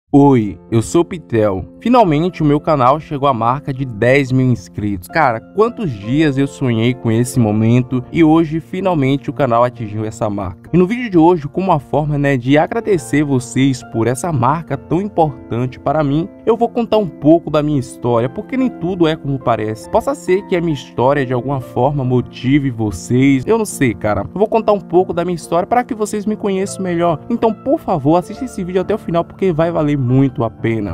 Oi, eu sou o Pitel. Finalmente o meu canal chegou à marca de 10 mil inscritos. Cara, quantos dias eu sonhei com esse momento e hoje finalmente o canal atingiu essa marca. E no vídeo de hoje, como uma forma de agradecer vocês por essa marca tão importante para mim, eu vou contar um pouco da minha história, porque nem tudo é como parece. Possa ser que a minha história de alguma forma motive vocês, eu não sei, cara. Eu vou contar um pouco da minha história para que vocês me conheçam melhor. Então, por favor, assista esse vídeo até o final, porque vai valer muito a pena.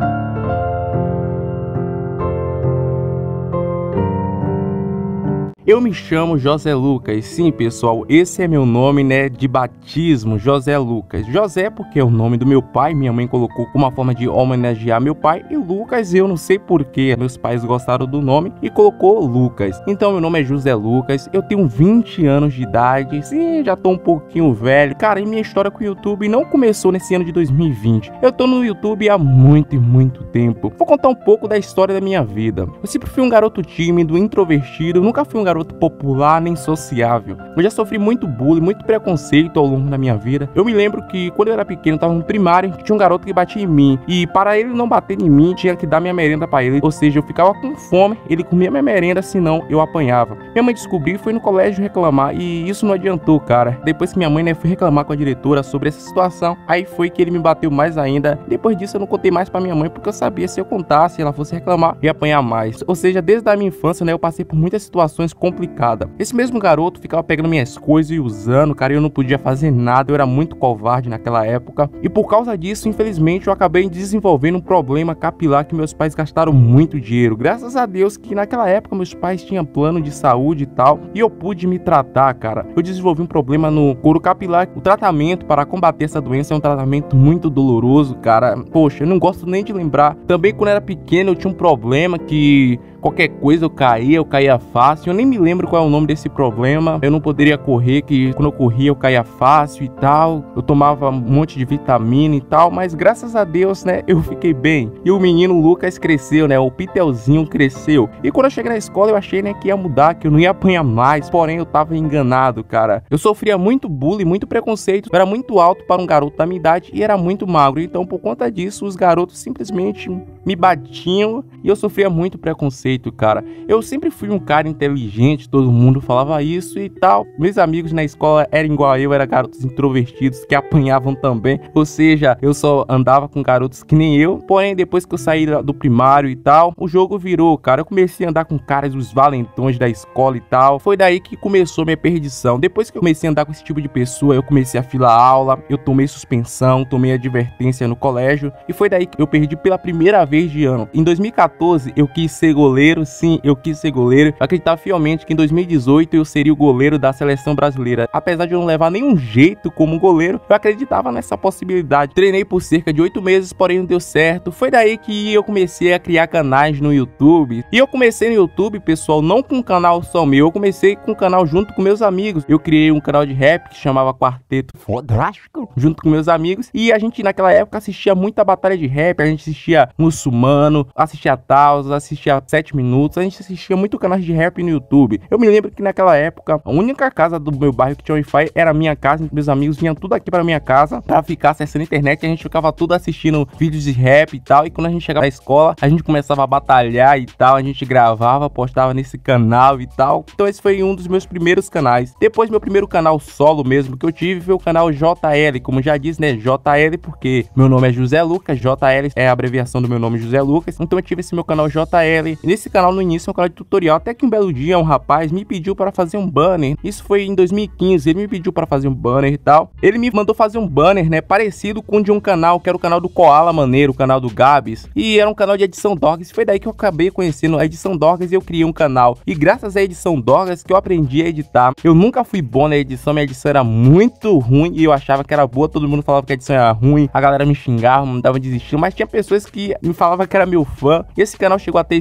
Eu me chamo José Lucas, sim pessoal, esse é meu nome de batismo, José Lucas. José porque é o nome do meu pai, minha mãe colocou como uma forma de homenagear meu pai. E Lucas eu não sei porquê, meus pais gostaram do nome e colocou Lucas. Então meu nome é José Lucas, eu tenho 20 anos de idade, sim, já tô um pouquinho velho. Cara, e minha história com o YouTube não começou nesse ano de 2020. Eu tô no YouTube há muito e muito tempo. Vou contar um pouco da história da minha vida. Eu sempre fui um garoto tímido, introvertido, nunca fui um garoto popular nem sociável. Eu já sofri muito bullying, muito preconceito ao longo da minha vida. Eu me lembro que quando eu era pequeno, eu tava no primário, tinha um garoto que batia em mim. E para ele não bater em mim, tinha que dar minha merenda para ele. Ou seja, eu ficava com fome, ele comia minha merenda, senão eu apanhava. Minha mãe descobriu e foi no colégio reclamar. E isso não adiantou, cara. Depois que minha mãe foi reclamar com a diretora sobre essa situação, aí foi que ele me bateu mais ainda. Depois disso eu não contei mais para minha mãe, porque eu sabia se eu contasse, ela fosse reclamar, eu ia apanhar mais. Ou seja, desde a minha infância, eu passei por muitas situações complicadas. Esse mesmo garoto ficava pegando minhas coisas e usando, cara, eu não podia fazer nada, eu era muito covarde naquela época. E por causa disso, infelizmente, eu acabei desenvolvendo um problema capilar que meus pais gastaram muito dinheiro. Graças a Deus que naquela época meus pais tinham plano de saúde e tal, e eu pude me tratar, cara. Eu desenvolvi um problema no couro capilar. O tratamento para combater essa doença é um tratamento muito doloroso, cara. Poxa, eu não gosto nem de lembrar. Também quando eu era pequeno eu tinha um problema que qualquer coisa eu caía fácil. Eu nem me lembro qual é o nome desse problema. Eu não poderia correr, que quando eu corria eu caía fácil e tal. Eu tomava um monte de vitamina e tal, mas graças a Deus, eu fiquei bem. E o menino Lucas cresceu, o Pitelzinho cresceu. E quando eu cheguei na escola eu achei, que ia mudar, que eu não ia apanhar mais. Porém, eu tava enganado, cara. Eu sofria muito bullying, muito preconceito. Eu era muito alto para um garoto da minha idade e era muito magro. Então, por conta disso, os garotos simplesmente me batiam e eu sofria muito preconceito, cara. Eu sempre fui um cara inteligente, todo mundo falava isso e tal. Meus amigos na escola eram igual eu, eram garotos introvertidos que apanhavam também. Ou seja, eu só andava com garotos que nem eu. Porém, depois que eu saí do primário e tal, o jogo virou, cara. Eu comecei a andar com caras, os valentões da escola e tal. Foi daí que começou minha perdição. Depois que eu comecei a andar com esse tipo de pessoa, eu comecei a filar aula, eu tomei suspensão, tomei advertência no colégio. E foi daí que eu perdi pela primeira vez de ano. Em 2014, eu quis ser goleiro, sim, eu quis ser goleiro. Eu acreditava fielmente que em 2018 eu seria o goleiro da seleção brasileira. Apesar de eu não levar nenhum jeito como goleiro, eu acreditava nessa possibilidade. Treinei por cerca de 8 meses, porém não deu certo. Foi daí que eu comecei a criar canais no YouTube. E eu comecei no YouTube, pessoal, não com um canal só meu. Eu comecei com um canal junto com meus amigos. Eu criei um canal de rap que chamava Quarteto Fodástico, junto com meus amigos. E a gente naquela época assistia muita batalha de rap. A gente assistia Muçulmano, assistia Taos, assistia 7 Minutos. A gente assistia muito canais de rap no YouTube. Eu me lembro que naquela época, a única casa do meu bairro que tinha Wi-Fi era a minha casa. Meus amigos vinham tudo aqui para minha casa para ficar acessando a internet. A gente ficava tudo assistindo vídeos de rap e tal. E quando a gente chegava na escola, a gente começava a batalhar e tal. A gente gravava, postava nesse canal e tal. Então esse foi um dos meus primeiros canais. Depois meu primeiro canal solo mesmo que eu tive foi o canal JL. Como já disse, JL porque meu nome é José Lucas. JL é a abreviação do meu nome, José Lucas. Então eu tive esse meu canal JL. E nesse canal no início é um canal de tutorial. Até que um belo dia um rapaz me pediu para fazer um banner. Isso foi em 2015. Ele me pediu para fazer um banner e tal. Ele me mandou fazer um banner, parecido com o de um canal, que era o canal do Koala Maneiro, o canal do Gabs. E era um canal de edição Dorgas. Foi daí que eu acabei conhecendo a edição Dorgas e eu criei um canal. E graças à edição Dorgas que eu aprendi a editar. Eu nunca fui bom na edição, minha edição era muito ruim e eu achava que era boa. Todo mundo falava que a edição era ruim. A galera me xingava, mandava desistir. Mas tinha pessoas que me falavam que era meu fã. E esse canal chegou a ter 4 mil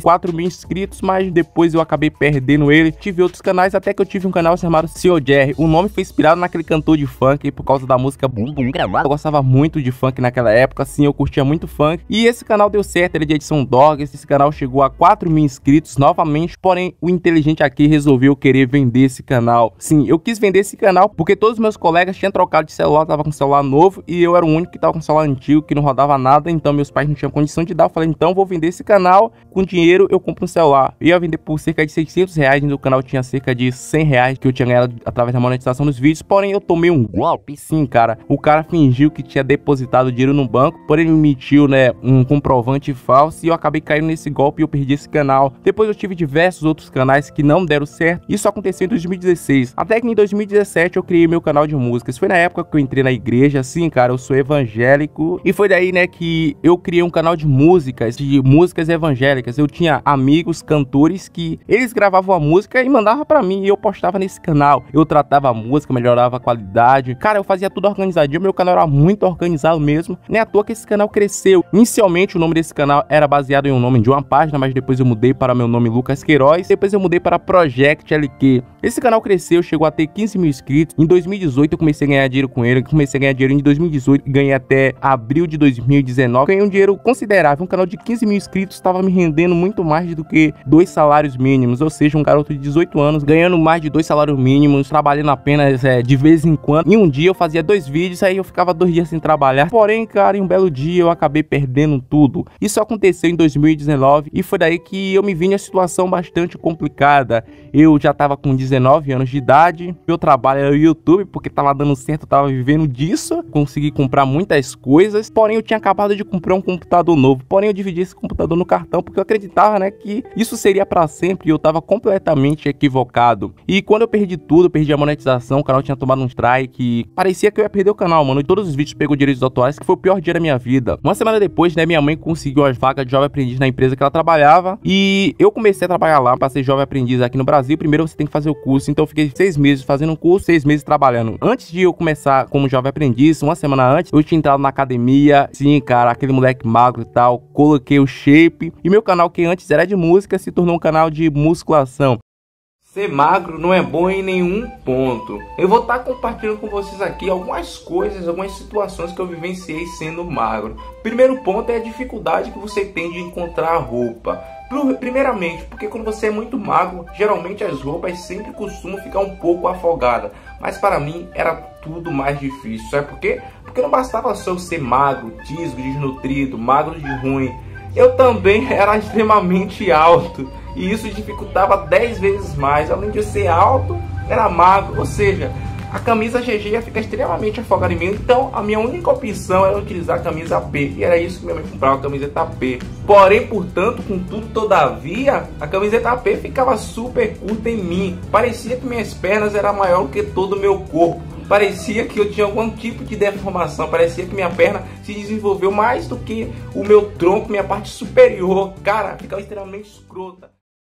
inscritos, mas depois eu acabei perdendo ele. Tive outros canais, até que eu tive um canal chamado Sr. Jerry. O nome foi inspirado naquele cantor de funk por causa da música Bum Bum Gravado. Eu gostava muito de funk naquela época, assim, eu curtia muito funk. E esse canal deu certo, ele é de edição Dogs. Esse canal chegou a 4 mil inscritos novamente, porém o inteligente aqui resolveu querer vender esse canal. Sim, eu quis vender esse canal porque todos os meus colegas tinham trocado de celular, tava com celular novo e eu era o único que tava com celular antigo, que não rodava nada, então meus pais não tinham condição de dar. Eu falei, então vou vender esse canal, com dinheiro eu compro um celular. Eu ia vender por cerca de 600 reais, no canal tinha cerca de 100 reais que eu tinha ganhado através da monetização dos vídeos, porém eu tomei um golpe, sim, cara. O cara fingiu que tinha depositado dinheiro no banco, porém ele emitiu, né, um comprovante falso e eu acabei caindo nesse golpe e eu perdi esse canal. Depois eu tive diversos outros canais que não deram certo. Isso aconteceu em 2016. Até que em 2017 eu criei meu canal de músicas. Foi na época que eu entrei na igreja, assim, cara, eu sou evangélico. E foi daí, né, que eu criei um canal de músicas evangélicas. Eu tinha amigos, cantores, que eles gravavam a música e mandavam pra mim e eu postava nesse canal. Eu tratava a música, melhorava a qualidade. Cara, eu fazia tudo organizadinho. Meu canal era muito organizado mesmo. Nem à toa que esse canal cresceu. Inicialmente o nome desse canal era baseado em um nome de uma página, mas depois eu mudei para meu nome Lucas Queiroz. Depois eu mudei para Project LQ. Esse canal cresceu, chegou a ter 15 mil inscritos. Em 2018 eu comecei a ganhar dinheiro com ele. Comecei a ganhar dinheiro em 2018 e ganhei até abril de 2019. Ganhei um dinheiro considerável. Um canal de 15 mil inscritos estava me rendendo muito mais do que 2 salários mínimos. Ou seja, um garoto de 18 anos ganhando mais de 2 salários mínimos, trabalhando apenas de vez em quando. Em um dia eu fazia 2 vídeos, aí eu ficava 2 dias sem trabalhar. Porém, cara, em um belo dia eu acabei perdendo tudo. Isso aconteceu em 2019 e foi daí que eu me vi em uma situação bastante complicada. Eu já tava com 19 anos de idade, meu trabalho era o YouTube, porque tava dando certo, eu tava vivendo disso, consegui comprar muitas coisas, porém eu tinha acabado de comprar um computador novo, porém eu dividi esse computador no cartão, porque eu acreditava, né, que isso seria pra sempre e eu tava completamente equivocado. E quando eu perdi tudo, eu perdi a monetização, o canal tinha tomado um strike, parecia que eu ia perder o canal, mano, e todos os vídeos pegou direitos autorais, que foi o pior dia da minha vida. Uma semana depois, né, minha mãe conseguiu as vagas de jovem aprendiz na empresa que ela trabalhava, e eu comecei a trabalhar lá, passei jovem aprendiz aqui no Brasil. Primeiro você tem que fazer o curso, então eu fiquei 6 meses fazendo um curso, 6 meses trabalhando. Antes de eu começar como jovem aprendiz, uma semana antes, eu tinha entrado na academia, sim, cara, aquele moleque magro e tal, coloquei o shape, e meu canal que antes era de música se tornou um canal de musculação. Ser magro não é bom em nenhum ponto. Eu vou estar compartilhando com vocês aqui algumas coisas, algumas situações que eu vivenciei sendo magro. Primeiro ponto é a dificuldade que você tem de encontrar roupa. Primeiramente, porque quando você é muito magro, geralmente as roupas sempre costumam ficar um pouco afogadas. Mas para mim era tudo mais difícil. Sabe por quê? Porque não bastava só eu ser magro, tisgo, desnutrido, magro de ruim. Eu também era extremamente alto. E isso dificultava 10 vezes mais. Além de eu ser alto, era magro. Ou seja, a camisa GG ia ficar extremamente afogada em mim. Então a minha única opção era utilizar a camisa P. E era isso que minha mãe comprava, a camiseta P. Porém, portanto, contudo, todavia, a camiseta P ficava super curta em mim. Parecia que minhas pernas eram maior que todo o meu corpo. Parecia que eu tinha algum tipo de deformação. Parecia que minha perna se desenvolveu mais do que o meu tronco, minha parte superior. Cara, ficava extremamente escrota.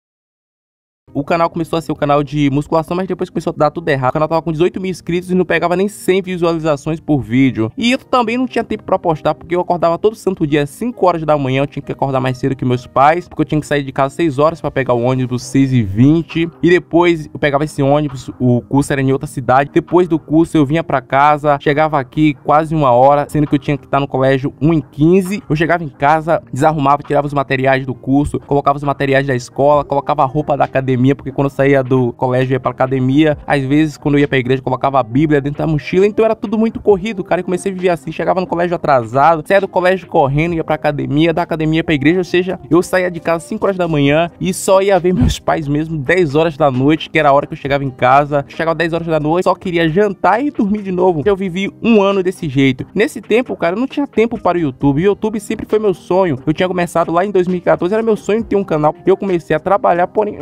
O canal começou a ser um canal de musculação, mas depois começou a dar tudo errado. O canal tava com 18 mil inscritos e não pegava nem 100 visualizações por vídeo. E eu também não tinha tempo pra postar, porque eu acordava todo santo dia às 5 horas da manhã. Eu tinha que acordar mais cedo que meus pais, porque eu tinha que sair de casa às 6 horas pra pegar o ônibus 6h20. E depois eu pegava esse ônibus, o curso era em outra cidade. Depois do curso eu vinha pra casa, chegava aqui quase 1 hora, sendo que eu tinha que estar no colégio 1h15. Eu chegava em casa, desarrumava, tirava os materiais do curso, colocava os materiais da escola, colocava a roupa da academia, porque quando eu saía do colégio eu ia pra academia. Às vezes quando eu ia pra igreja eu colocava a bíblia dentro da mochila. Então era tudo muito corrido, cara. E comecei a viver assim, chegava no colégio atrasado, saía do colégio correndo, ia pra academia, da academia pra igreja. Ou seja, eu saía de casa às 5 horas da manhã e só ia ver meus pais mesmo 10 horas da noite, que era a hora que eu chegava em casa. Chegava 10 horas da noite, só queria jantar e dormir de novo. Eu vivi 1 ano desse jeito. Nesse tempo, cara, eu não tinha tempo para o YouTube. O YouTube sempre foi meu sonho. Eu tinha começado lá em 2014, era meu sonho ter um canal. Eu comecei a trabalhar, porém eu não gostava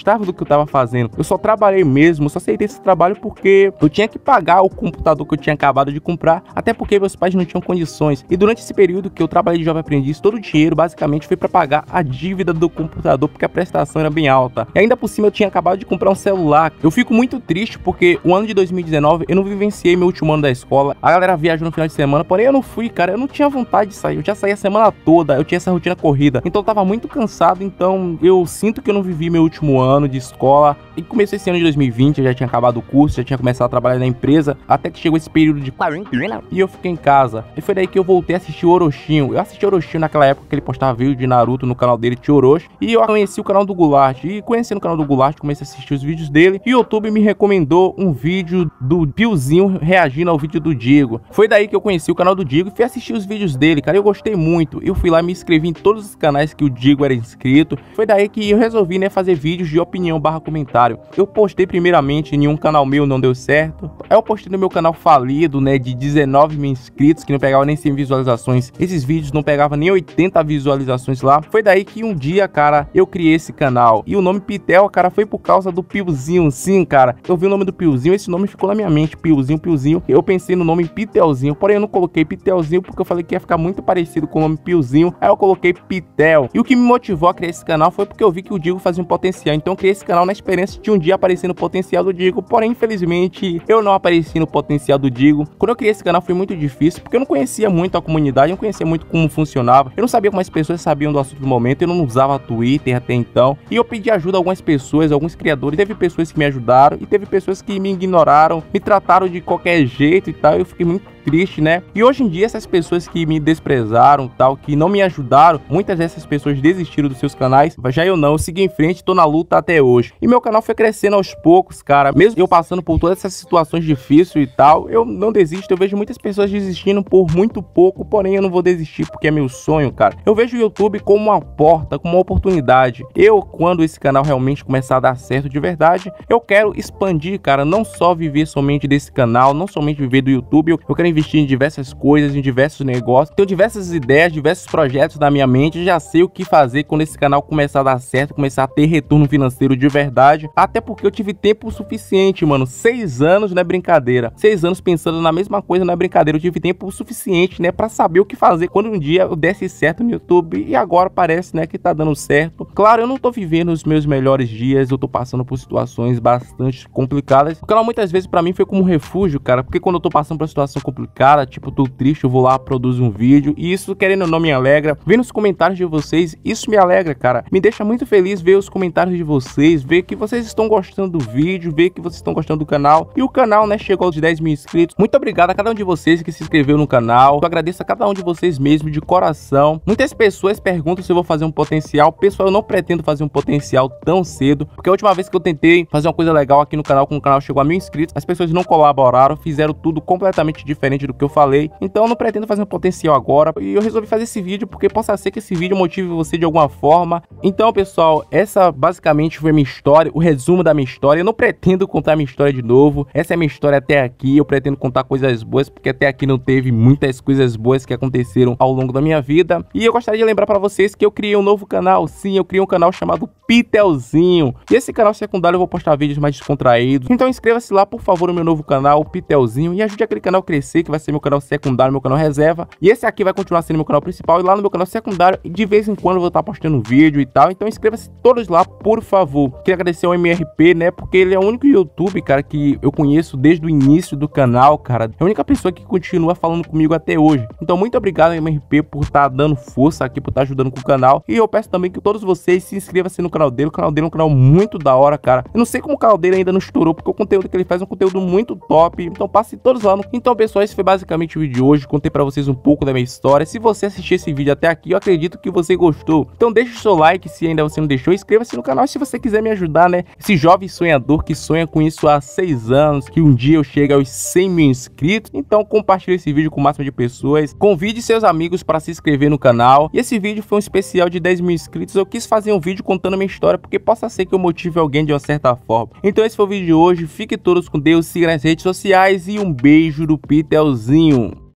gostava do que eu tava fazendo. Eu só trabalhei mesmo, eu só aceitei esse trabalho porque eu tinha que pagar o computador que eu tinha acabado de comprar, até porque meus pais não tinham condições. E durante esse período que eu trabalhei de jovem aprendiz, todo o dinheiro basicamente foi para pagar a dívida do computador, porque a prestação era bem alta. E ainda por cima eu tinha acabado de comprar um celular. Eu fico muito triste porque o ano de 2019 eu não vivenciei meu último ano da escola. A galera viajou no final de semana, porém eu não fui, cara. Eu não tinha vontade de sair. Eu já saí a semana toda, eu tinha essa rotina corrida. Então eu tava muito cansado, então eu sinto que eu não vivi meu último ano de escola. E começou esse ano de 2020, eu já tinha acabado o curso, já tinha começado a trabalhar na empresa, até que chegou esse período de quarentena e eu fiquei em casa. E foi daí que eu voltei a assistir o Orochinho. Eu assisti o Orochinho naquela época que ele postava vídeo de Naruto no canal dele, Tio Orochi. E eu conheci o canal do Goulart. E conhecendo o canal do Goulart, comecei a assistir os vídeos dele. E o YouTube me recomendou um vídeo do Piozinho reagindo ao vídeo do Diego. Foi daí que eu conheci o canal do Diego e fui assistir os vídeos dele, cara. Eu gostei muito. Eu fui lá e me inscrevi em todos os canais que o Diego era inscrito. Foi daí que eu resolvi, né, fazer vídeos de opinião barra comentário. Eu postei primeiramente em um canal meu, não deu certo. Aí eu postei no meu canal falido, né, de 19 mil inscritos, que não pegava nem 100 visualizações. Esses vídeos não pegavam nem 80 visualizações lá. Foi daí que um dia, cara, eu criei esse canal. E o nome Pitel, cara, foi por causa do Piozinho. Sim, cara, eu vi o nome do Piozinho, esse nome ficou na minha mente, Piozinho, Piozinho. Eu pensei no nome Pitelzinho, porém eu não coloquei Pitelzinho porque eu falei que ia ficar muito parecido com o nome Piozinho. Aí eu coloquei Pitel. E o que me motivou a criar esse canal foi porque eu vi que o Diego fazia um potencial. Então eu criei esse canal na esperança de um dia aparecer no potencial do Diego. Porém, infelizmente, eu não apareci no potencial do Diego. Quando eu criei esse canal foi muito difícil, porque eu não conhecia muito a comunidade, eu não conhecia muito como funcionava. Eu não sabia como as pessoas sabiam do assunto do momento, eu não usava Twitter até então. E eu pedi ajuda a algumas pessoas, alguns criadores. Teve pessoas que me ajudaram e teve pessoas que me ignoraram, me trataram de qualquer jeito e tal. Eu fiquei muito triste, né? E hoje em dia essas pessoas que me desprezaram, tal, que não me ajudaram, muitas dessas pessoas desistiram dos seus canais. Já eu não, eu segui em frente, tô na luta até hoje. E meu canal foi crescendo aos poucos, cara. Mesmo eu passando por todas essas situações difíceis e tal, eu não desisto. Eu vejo muitas pessoas desistindo por muito pouco, porém eu não vou desistir porque é meu sonho, cara. Eu vejo o YouTube como uma porta, como uma oportunidade. Quando esse canal realmente começar a dar certo de verdade, eu quero expandir, cara, não só viver somente desse canal, não somente viver do YouTube, eu quero investir em diversas coisas, em diversos negócios. Tenho diversas ideias, diversos projetos na minha mente. Já sei o que fazer quando esse canal começar a dar certo, começar a ter retorno financeiro de verdade. Até porque eu tive tempo suficiente, mano. 6 anos não é brincadeira. 6 anos pensando na mesma coisa não é brincadeira. Eu tive tempo suficiente, né, pra saber o que fazer quando um dia eu desse certo no YouTube. E agora parece, né, que tá dando certo. Claro, eu não tô vivendo os meus melhores dias. Eu tô passando por situações bastante complicadas. O canal muitas vezes pra mim foi como um refúgio, cara. Porque quando eu tô passando por uma situação complicada, tipo, tô triste, eu vou lá, produzo um vídeo. E isso, querendo ou não, me alegra. Ver nos comentários de vocês, isso me alegra, cara. Me deixa muito feliz ver os comentários de vocês, ver que vocês estão gostando do vídeo, ver que vocês estão gostando do canal. E o canal, né, chegou aos 10 mil inscritos. Muito obrigado a cada um de vocês que se inscreveu no canal. Eu agradeço a cada um de vocês mesmo, de coração. Muitas pessoas perguntam se eu vou fazer um potencial. Pessoal, eu não pretendo fazer um potencial tão cedo, porque a última vez que eu tentei fazer uma coisa legal aqui no canal, quando o canal chegou a 1000 inscritos, as pessoas não colaboraram, fizeram tudo completamente diferente do que eu falei. Então eu não pretendo fazer um potencial agora. E eu resolvi fazer esse vídeo porque possa ser que esse vídeo motive você de alguma forma. Então, pessoal, essa basicamente foi a minha história, o resumo da minha história. Eu não pretendo contar minha história de novo. Essa é a minha história até aqui. Eu pretendo contar coisas boas, porque até aqui não teve muitas coisas boas que aconteceram ao longo da minha vida. E eu gostaria de lembrar para vocês que eu criei um novo canal. Sim, eu criei um canal chamado Pitelzinho. E esse canal secundário eu vou postar vídeos mais descontraídos. Então inscreva-se lá, por favor, no meu novo canal, Pitelzinho, e ajude aquele canal a crescer, que vai ser meu canal secundário, meu canal reserva. E esse aqui vai continuar sendo meu canal principal. E lá no meu canal secundário, de vez em quando eu vou estar postando vídeo e tal. Então inscreva-se todos lá, por favor. Queria agradecer ao MRP, né? Porque ele é o único YouTube, cara, que eu conheço desde o início do canal, cara. É a única pessoa que continua falando comigo até hoje. Então muito obrigado, MRP, por estar dando força aqui, por estar ajudando com o canal. E eu peço também que todos vocês se inscrevam-se no canal dele. O canal dele é um canal muito da hora, cara. Eu não sei como o canal dele ainda não estourou, porque o conteúdo que ele faz é um conteúdo muito top. Então passe todos lá. Então, pessoal, esse foi basicamente o vídeo de hoje. Contei pra vocês um pouco da minha história. Se você assistir esse vídeo até aqui, eu acredito que você gostou. Então deixa o seu like se ainda você não deixou. Inscreva-se no canal se você quiser me ajudar, né? Esse jovem sonhador que sonha com isso há 6 anos, que um dia eu chegue aos 100 mil inscritos. Então compartilhe esse vídeo com o máximo de pessoas. Convide seus amigos para se inscrever no canal. E esse vídeo foi um especial de 10 mil inscritos. Eu quis fazer um vídeo contando a minha história, porque possa ser que eu motive alguém de uma certa forma. Então esse foi o vídeo de hoje. Fiquem todos com Deus, siga nas redes sociais e um beijo do Pitelzinho.